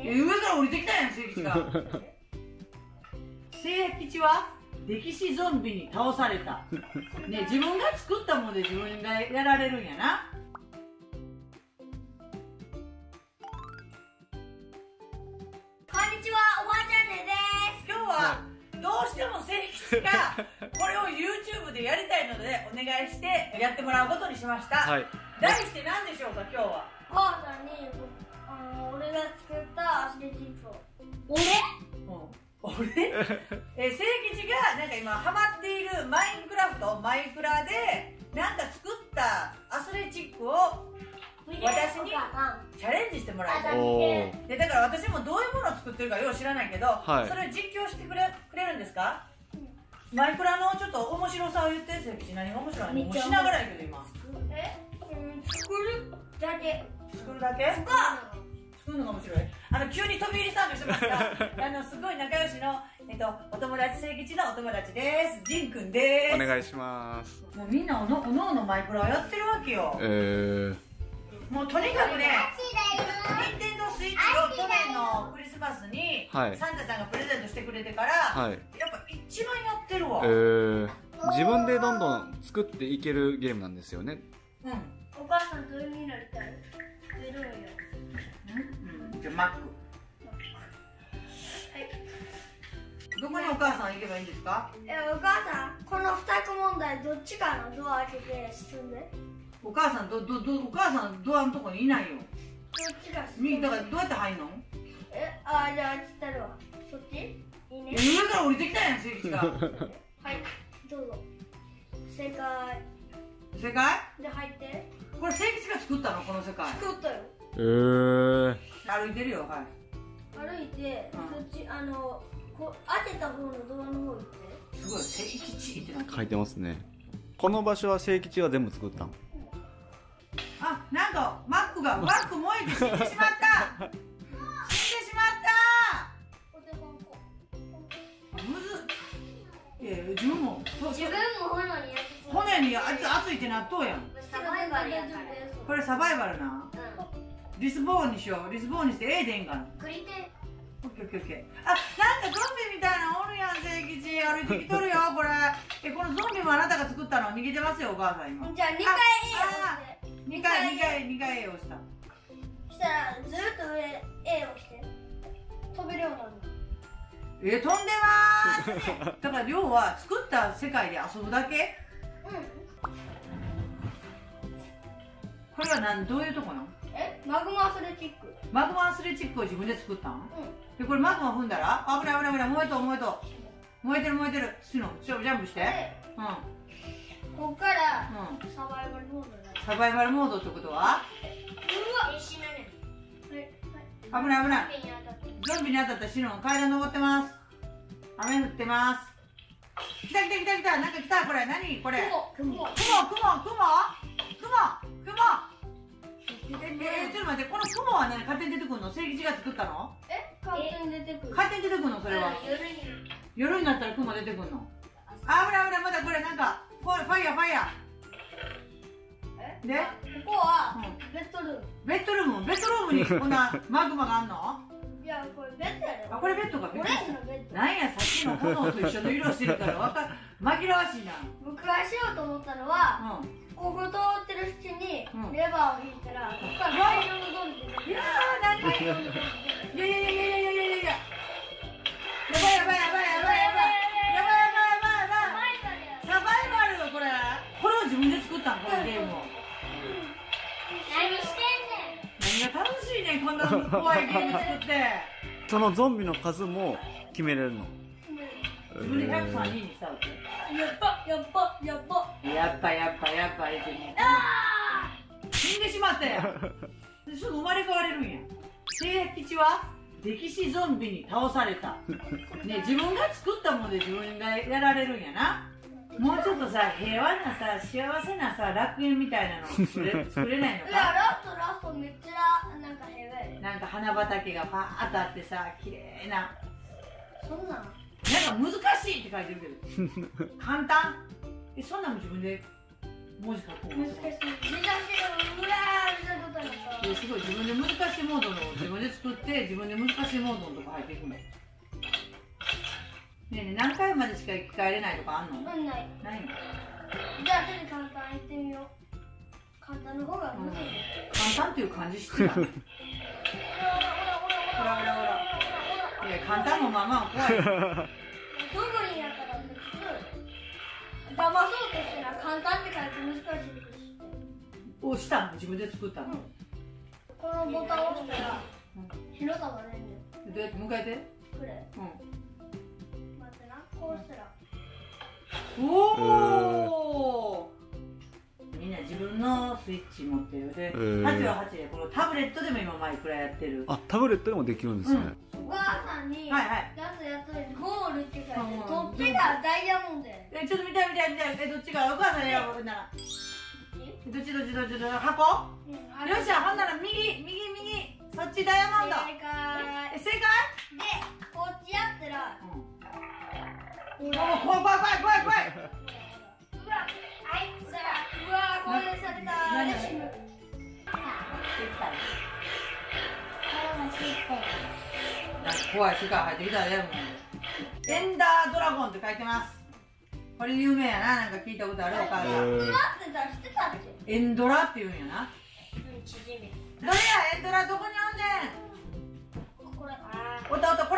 上から降りてきたやん、聖吉が。聖吉は歴史ゾンビに倒された。ね、自分が作ったもので自分がやられるんやな。 こんにちは、おばあちゃんねです。 今日はどうしても聖吉がこれを YouTube でやりたいのでお願いしてやってもらうことにしました。 はい。 題して何でしょうか、今日は。 お母さんに、俺が作ったアスレチックを。俺聖吉がなんか今ハマっているマインクラフト、マイクラでなんか作ったアスレチックを私にチャレンジしてもらいたい。でだから私もどういうものを作ってるかよう知らないけど、 はい、 それを実況してくれるんですか？マイクラのちょっと面白さを言って。聖吉何が面白いの？もうしながらやけど今。 作るだけ。 作るだけ？作るのが面白い。急に飛び入り参加してますが、すごい仲良しの、お友達、聖吉のお友達です。ジンくんです。 お願いします。 もうみんなおのおのマイクラをやってるわけよ。もうとにかくね、ニンテンドースイッチを去年のクリスマスに、サンタさんがプレゼントしてくれてから、やっぱ一番やってるわ。 自分でどんどん作っていけるゲームなんですよね。 うん。お母さんどういう風になりたい？出るんよ。 じゃあマック。どこにお母さん行けばいいんですか？ お母さん、この二択問題どっちかのドア開けて進んで。 お母さんお母さんドアのとこにいないよ。 どっちが進んで。 だからどうやって入んの？ じゃあ来たるわ。そっち？いいね。 上から降りてきたやん、聖吉が。 はい、どうぞ。正解。 正解？ で入って。 これ聖吉が作ったの、この世界。 作ったよ。 歩いてるよ、はい。 歩いて、そっち当てた方のドアの方行って。 すごい、聖吉ってなって書いてますね。この場所は聖吉が全部作ったの？ なんかマック燃えて死んでしまった。死んでしまった。 お手本こう。 むずっ。自分も炎に焼き骨に熱いって納豆やん。 サバイバルやから。 これサバイバルな。リスボーンにしよう。リスボーンにしてでんかな。 クリテ。 オッケーオッケーオッケー。なんかゾンビみたいなのおるやん、聖吉。歩いてきとるよ、これ。このゾンビもあなたが作ったの？逃げてますよ、お母さん今。 じゃあ2回 A をして。 2回 A をした。 したらずっと上 A をして飛べるようになるの。 飛んでまーす。だから要は作った世界で遊ぶだけ？これはどういうとこなの？ マグマアスレチック。 マグマアスレチックを自分で作ったん？でこれマグマ踏んだら危ない燃えてる。ジャンプして。 ここからサバイバルモードになる。 サバイバルモードってことは？ 死ぬね。 危ない。ゾンビに当たったら死ぬの。階段登ってます。雨降ってます。来た。なんか来た。これ何これ？雲。ちょっと待って、この雲はね、勝手に出てくるの？聖吉が作ったの？ 勝手に出てくる。 勝手に出てくるの？それは夜になったら雲出てくるの？危ない。まだこれなんかファイヤー。でここはベッドルームにこんなマグマがあんの？ いや、これベッドやろ。 これベッドか。 オレンジのベッド。 なんや、さっきの炎と一緒の色してるから紛らわしいな。僕がしようと思ったのは、ここ通ってる縁にレバーを引いたら、ここから灰色のゾンビ出てくる。いやばい。サバイバルよ、これを自分で作ったん？このゲームを。 何してんねん。 何が楽しいねん、こんな怖いゲーム作って。 そのゾンビの数も決めれるの？ 自分で103人にしたわけ。 やっぱ言ってね。死んでしまったやん。すぐ生まれ変われるんや。聖吉は歴史ゾンビに倒された。ね、自分が作ったもので自分がやられるんやな。もうちょっとさ、平和なさ、幸せなさ、楽園みたいなの作れないのか？ いや、ラストめっちゃなんか平和やで。 なんか花畑がパーッとあってさ、綺麗な。 そんなんなんか難しいって書いてるけど簡単。そんなんも自分で文字書くの難しい。見出しがうわーみたいなことになった。 すごい自分で難しいモードの自分で作って自分で難しいモードのとこ入っていくの。ねえねえ何回までしか生き返れないとかあんの？ うん、ない。 ないの？ じゃあ次簡単いってみよう。簡単の方がむずい。 簡単っていう漢字してた。ほらほらほら。いや簡単もまあまあ怖い。 ドブリンやから普通騙そうとしたら簡単って書いて難しい。 押したの自分で作ったの。 このボタンを押したら火の玉出んねん。 どうやって迎えて？ これう待ってな、こうしたらん。おお。みんな自分のスイッチ持ってるで、8は8でこのタブレットでも今マイクラやってる。 あ、タブレットでもできるんですね。 お母さんにはいはい。 やつやっといてゴールって書いて取っ手がダイヤモンドや。 ちょっと見たい。どっちがお母さん選ぶなら。どっち箱？ うん、 よっしゃ、ほんなら右。そっちダイヤモンド。 正解正解？ で、こっちやったら怖い。 うわ、あいつらうわ、攻撃された。レシム怖い世界入ってきたらやるもん。エンダードラゴンって書いてます。これ有名やな、なんか聞いたことあるお母さん。 うわって出してたっけ。 エンドラって言うんやな。 縮めどれや、エンドラどこにおんねん。 これおったこれ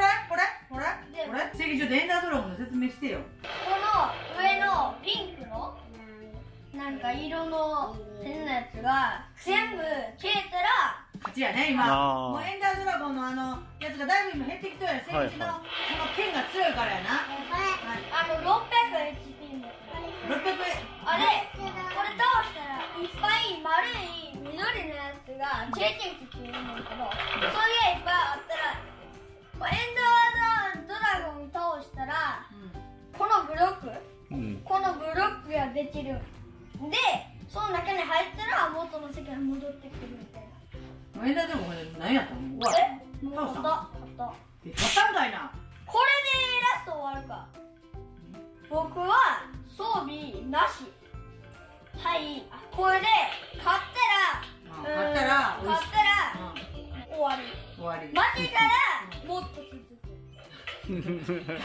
正義ちょっとエンダードラゴンの説明してよ。 この上のピンクのなんか色の変なやつが全部消えたら勝ちやね今。 あーもうエンダードラゴンのやつがだいぶ今減ってきとるやん。正義のその剣が強いからやな。 600 HP も 600円。 あれこれ倒したらいっぱい丸い緑のやつが経験値って言うんだけど、それがいっぱいあったらエンダードラゴン倒したらこのブロックができるで、その中に入ったら元の世界に戻ってくるみたいな。 エンダードラゴンこれ何やったの？うわもう勝った勝ったんかいな。 これでラスト終わるか。僕は装備なし。はい、これで勝ったら終わり。 終わり。 負けたらもっと続く。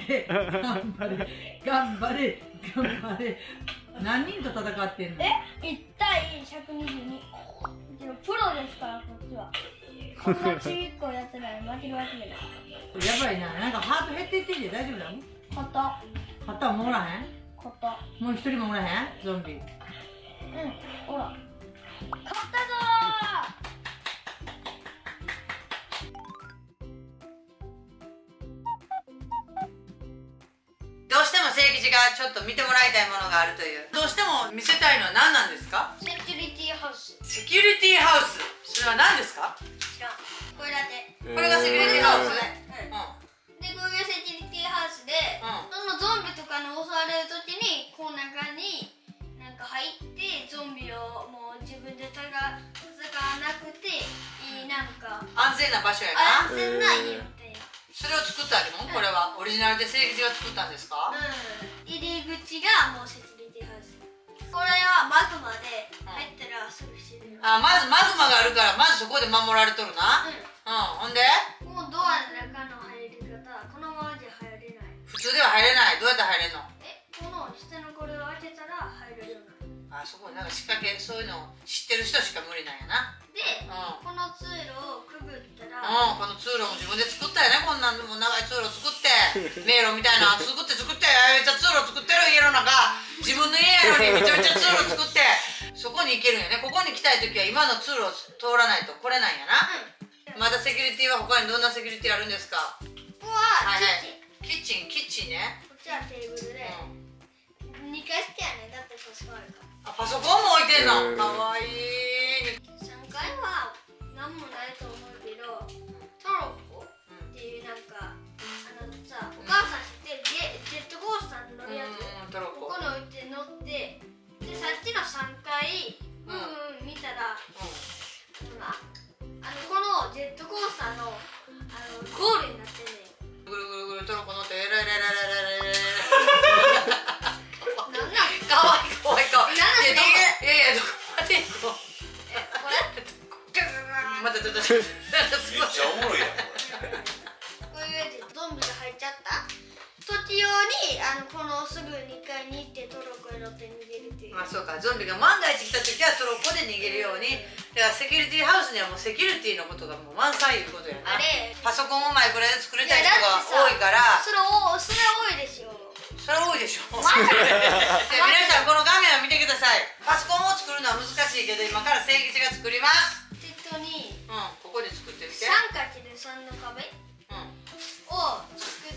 頑張れ。何人と戦ってんの？ 1対122。プロですからこっちは。こんなちびっこやつらに負けるわけない。 やばいな、なんかハート減っていってんで大丈夫なの？ 勝った勝ったもおらへん？ 勝った。 もう一人もおらへん？ゾンビ。 うん、ほら勝ったぞどうしても聖吉がちょっと見てもらいたいものがあるという。どうしても見せたいのは何なんですか？ セキュリティハウス。 セキュリティハウス。それは何ですか？ 知らん。これだけ。 これがセキュリティハウス。 で、これがセキュリティハウスで、そのゾンビとかに襲われるときにこの中になんか入ってゾンビをもう自分で戦わなくていい、なんか安全な場所やな。 安全な家みたいな。 それを作ったの？これはオリジナルで聖吉が作ったんですか？ 入り口がもうセキュリティハウス。これはマグマで入ったらすぐ死ぬよ。 あ、まずマグマがあるからまずそこで守られとるな。ほんでこのドアの中の入り方、このままじゃ入れない。 普通では入れない。どうやって入れんの？ この下のこれを開けたら入れるようになる。 あ、そこなんか仕掛け、そういうのを知ってる人しか無理なんやな。 で、この通路をくぐったら、 この通路も自分で作ったよね。こんなんも長い通路作って迷路みたいなの作ってめっちゃ通路作ってる家の中。自分の家やのにめちゃめちゃ通路作ってそこに行けるんやね。ここに来たい時は今の通路を通らないと来れないんやな。まだセキュリティは他にどんなセキュリティあるんですか？ ここはキッチンね。 こっちはテーブルで、2階式やね。だってパソコンあるから。 あ、パソコンも置いてんの？かわいい。 3階は何もないと思うけど、トロッコっていうなんかさ、お母さん知ってるジェットコースターに乗るやつ。ここに置いて乗って、でさっきの3階見たら、このジェットコースターのゴールになってんねん。 ぐるぐるぐるトロッコ乗ってなんなんなんなんかわいい。 なんなんかすごいめっちゃおもろいやんこういうやつゾンビが入っちゃった時用にこのすぐ2階に行ってトロッコに乗って逃げるっていう。 まあそうか、ゾンビが万が一来た時はトロッコで逃げるように。だからセキュリティハウスにはもうセキュリティのことがもう満載いうことやな。 あれパソコンをマイクラで作りたい人が多いから。 それ多いですよ。 それ多いでしょ。皆さんこの画面を見てください。パソコンを作るのは難しいけど今から正吉が作ります。 適当にここで作ってみて。 3×3 の壁を作って、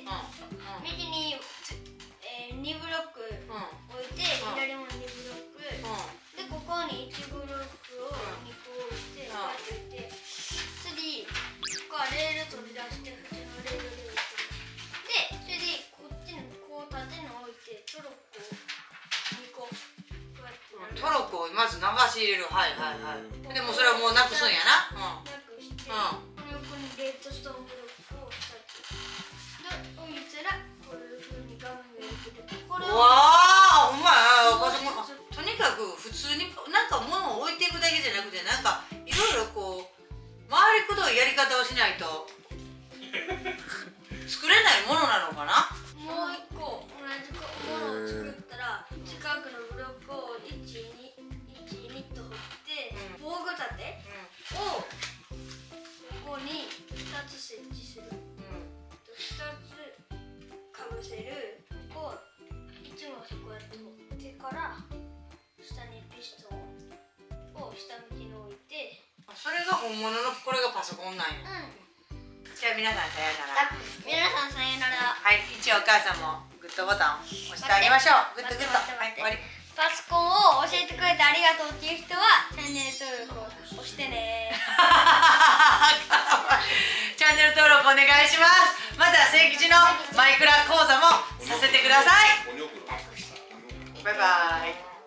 右に2ブロック置いて、左も2ブロックで、ここに1ブロックを2個置いて、こうやって置いて、次ここはレール取り出して普通のレールで置いて、でそれでこっちにこう縦に置いてトロッコ2個こうやってトロッコをまず流し入れる。はいはいはい。でもそれはもうなくすんやな。 なくして、この横にレッドストーンブロックを2つで置いたらこういう風に画面が出てくる。これうをわー、ほんまや。とにかく普通になんか物を置いていくだけじゃなくて、なんかいろいろこう回りくどいやり方をしないと作れないものなのかな。 もう1個同じものを作ったら近くのブロックを1、2と振って防具立てをここに2つ設置する。2つかぶせるをいつもそこやって持ってから下にピストンを下向きに置いて。 それが本物の、これがパソコンなんや。じゃあ皆さんさよなら。 皆さんさよなら。 はい、一応お母さんもグッドボタンを押してあげましょう。グッドグッド。はい、終わり。 パソコンを教えてくれてありがとうっていう人はチャンネル登録を押してね。 チャンネル登録お願いします。また正吉のマイクラ講座もさせてください。バイバイ。